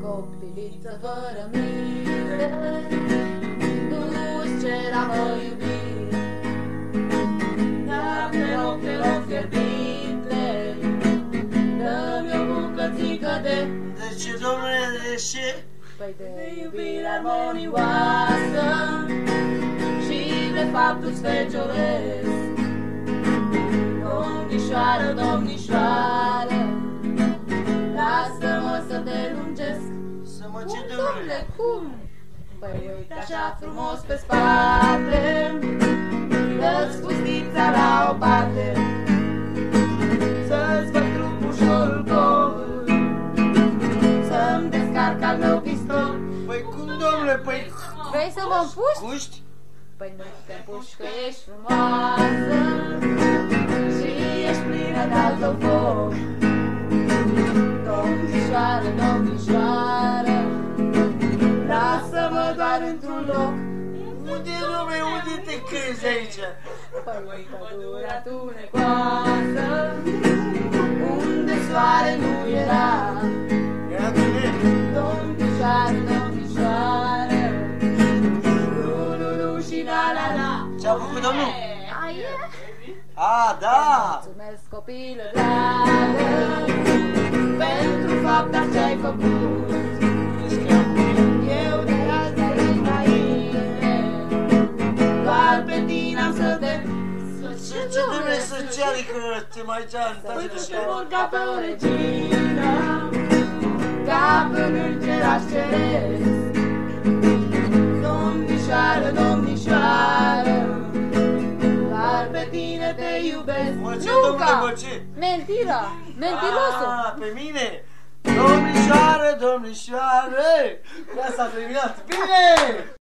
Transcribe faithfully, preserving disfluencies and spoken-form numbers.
copiliță fără minte, nu-ți cer a mă iubi. Dar te rog, te rog fierbinte, dă-mi o bucățică de... De ce, domnule, de ce? Păi de iubire armonioasă și de faptul-ți fecioresc. Domnișoară, domnișoară, lasă-mă să te lungesc. Să mă ce, Cum, domnule? domnule, cum? Păi uite așa frumos pe spate, dă-ți fustița la o parte, să-ți fac trupușorul gol, să-mi descarc al meu pistol. Păi cum, domnule, păi... Vrei să mă împuști? Puști? Păi nu te împuști că ești frumoasă și ești plină de al tău foc. Domnișoară, domnișoară, lasă-mă doar într-un loc. Unde, domnule, unde te crezi aici? Păi în pădurea tunecoasă, unde soare nu era. Era bine? Domnișoară, domnișoară, lu-lu-lu și la-la-la. Ce-a făcut, domnul? Aie? A, da! Mulțumesc, copilă dragă, pentru fapta ce-ai făcut. Eu de azi aici înainte, doar pe tine am să te... Ce, ce trebuie să ceară că te mai ceară? Păi tu te mor ca pe o regină, ca pe un îngeraș ceresc. Domnișoară, domnișoară, doar pe tine te iubesc. Mă, ce, Nu domnule, ca mă, ce? mentira, mentirosul. Ah, pe mine? Domnișoară, domnișoară! Cu asta a terminat. Bine!